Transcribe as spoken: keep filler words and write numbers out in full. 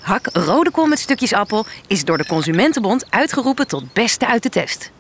Hak rode kool met stukjes appel is door de Consumentenbond uitgeroepen tot beste uit de test.